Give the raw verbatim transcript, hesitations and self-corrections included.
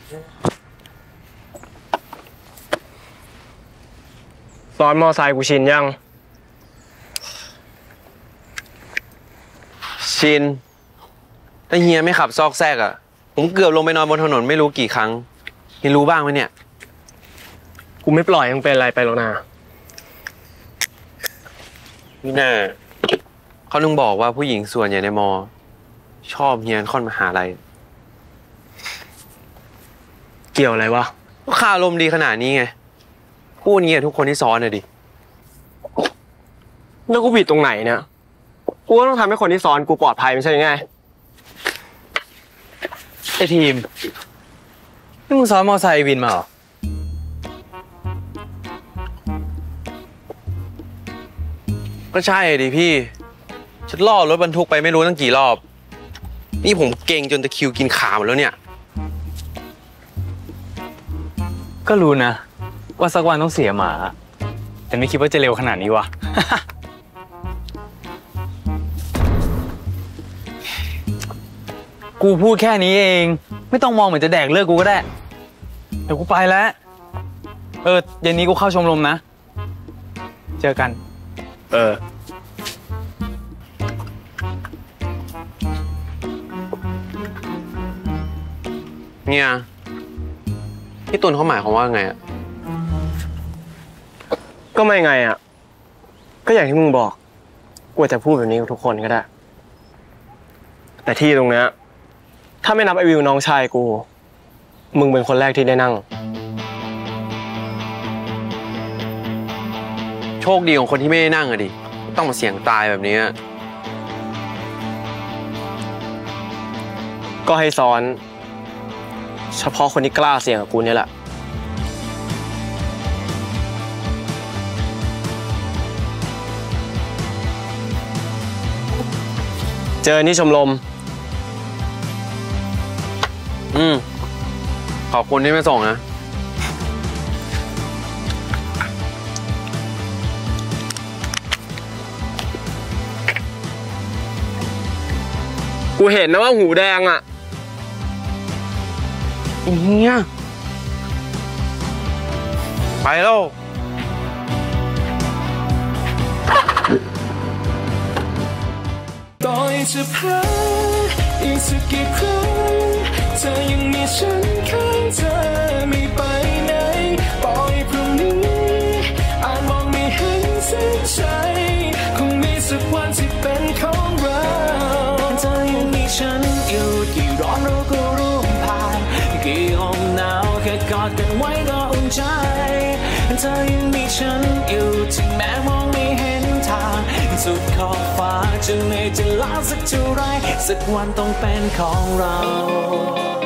ซ้อนมอไซค์กูชินยังชินแต่เฮียไม่ขับซอกแซกอ่ะผมเกือบลงไปนอนบนถนนไม่รู้กี่ครั้งเฮียรู้บ้างไหมเนี่ยกูไม่ปล่อยมึงเป็นอะไรไปแล้วนะนี่แน่เขานึงบอกว่าผู้หญิงส่วนใหญ่ในมอชอบเฮียค่อนมหาลัยเกี่ยวอะไรวะก็ข่าลมดีขนาดนี้ไงพูดงี้กับทุกคนที่ซ้อนเลยดิแล้วกูผิดตรงไหนเนี่ยกูก็ต้องทำให้คนที่ซ้อนกูปลอดภัยไม่ใช่ไงไอทีมนี่มึงซ้อนมอไซค์วินมาเหรอก็ใช่ดิพี่ฉันล่อรถบรรทุกไปไม่รู้ตั้งกี่รอบนี่ผมเก่งจนตะคิวกินขาหมดแล้วเนี่ยก็รู้นะว่าสักวันต้องเสียหมาแต่ไม่คิดว่าจะเร็วขนาดนี้วะ กูพูดแค่นี้เองไม่ต้องมองเหมือนจะแดกเลิกกูก็ได้เดี๋ยวกูไปแล้วเออเย็นนี้กูเข้าชมรมนะเจอกันเออเนี่ยพี่ตุลเขาหมายความว่าไงอ่ะก็ไม่ไงอ่ะก็อย่างที่มึงบอกกูจะพูดแบบนี้กับทุกคนก็ได้แต่ที่ตรงเนี้ยถ้าไม่นับไอวิวน้องชายกูมึงเป็นคนแรกที่ได้นั่งโชคดีของคนที่ไม่ได้นั่งอะดิต้องมาเสี่ยงตายแบบนี้ก็ให้ซ้อนเฉพาะคนที่กล้าเสี่ยงกับกูเนี่ยแหละเจอนี่ชมรมอืมขอบคุณที่มาส่งนะกูเห็นนะว่าหูแดงอ่ะเฮียไปแล้วต่อยจะแพ้อีกสักกี่ครั้งเธอยังมีฉันข้างเธอไม่ไปไหนปล่อยพรุ่งนี้อาจมองไม่เห็นเส้นชัยคงมีสักวันที่เป็นของเราเธอยังมีฉันอยู่กี่ร้อนเราก็ร่วมผ่านกี่ลมหนาวแค่กอดกันไว้ก็อุ่นใจเธอยังมีฉันอยู่ถึงแม้มองไม่เห็นทางสุดขอบฟ้าจะเหนื่อยจะล้าสักเท่าไรสักวันต้องเป็นของเรา